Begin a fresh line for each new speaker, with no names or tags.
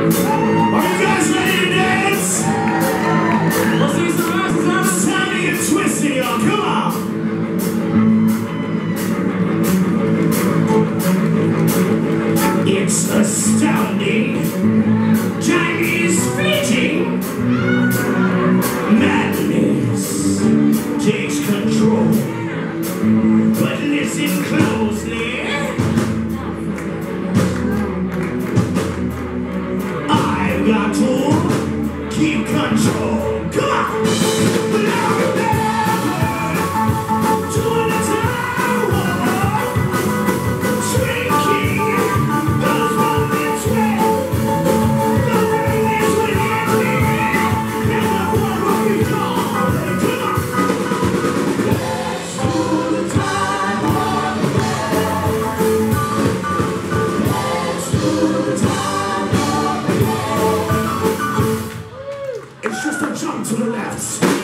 Are you guys ready to dance? Let's see some asses. It's time to get twisted, y'all. Come on. It's astounding. Chinese fleeting. Madness takes control. But listen closely. I've got to keep control. Come on! To the tower, shrinking those moments when the rain is within me, and the world will be gone. Come on! Let's do the time Let's do the time It's just a jump to the left.